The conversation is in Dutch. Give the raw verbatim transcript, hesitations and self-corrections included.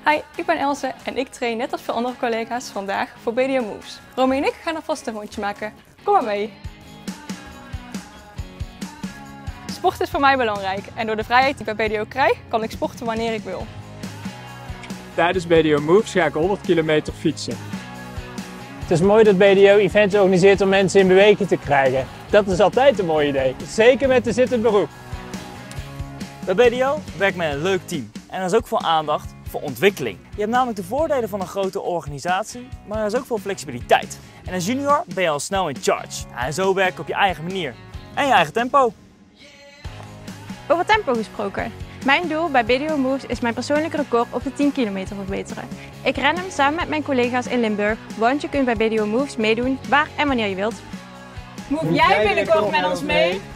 Hi, ik ben Else en ik train net als veel andere collega's vandaag voor B D O Moves. Romy en ik gaan alvast een rondje maken. Kom maar mee! Sport is voor mij belangrijk en door de vrijheid die ik bij B D O krijg, kan ik sporten wanneer ik wil. Tijdens B D O Moves ga ik honderd kilometer fietsen. Het is mooi dat B D O events organiseert om mensen in beweging te krijgen. Dat is altijd een mooi idee, zeker met de zittend beroep. Bij B D O werkt men een leuk team en er is ook veel aandacht voor ontwikkeling. Je hebt namelijk de voordelen van een grote organisatie, maar er is ook veel flexibiliteit. En als junior ben je al snel in charge. Ja, en zo werken op je eigen manier en je eigen tempo. Over tempo gesproken. Mijn doel bij B D O Moves is mijn persoonlijke record op de tien kilometer verbeteren. Ik ren hem samen met mijn collega's in Limburg, want je kunt bij B D O Moves meedoen waar en wanneer je wilt. Move jij binnenkort met ons mee?